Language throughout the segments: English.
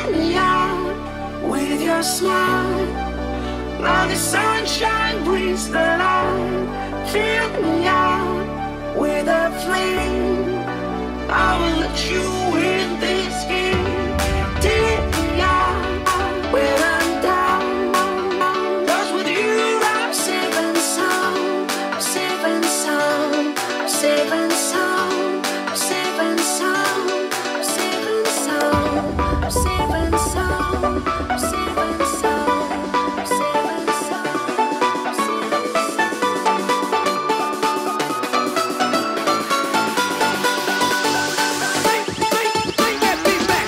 Take me out with your smile. Now the sunshine brings the light. Fill me out with a flame. I will let you in this game. Take me out when I'm down. 'Cause with you I'm safe and sound. I'm safe and sound. I'm safe and sound. I'm safe and sound. I'm safe and sound. I'm safe and sound. I'm safe and sound. I'm safe and sound. I'm safe and Bring that beat back.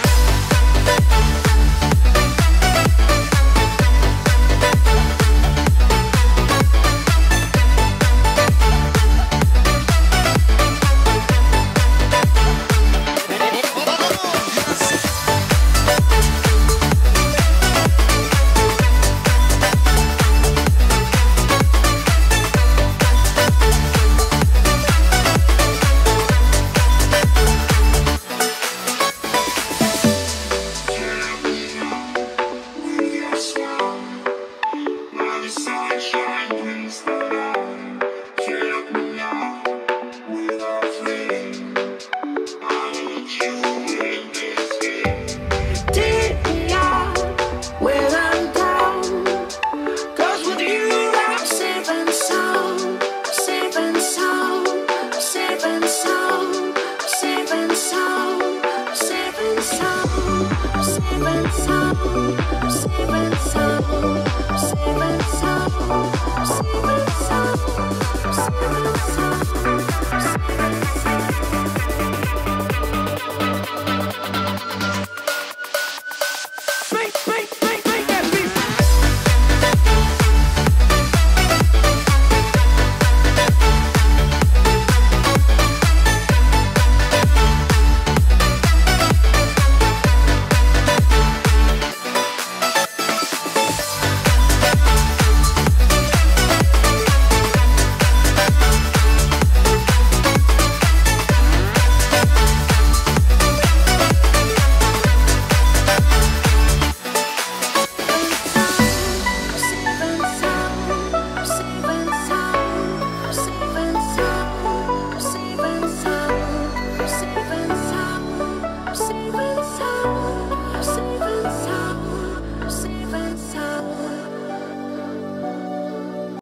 Take me out when I'm down. 'Cause with you I'm safe and sound. I'm safe and sound. I'm safe and sound. I'm safe and sound. I'm safe and sound. I'm safe and sound.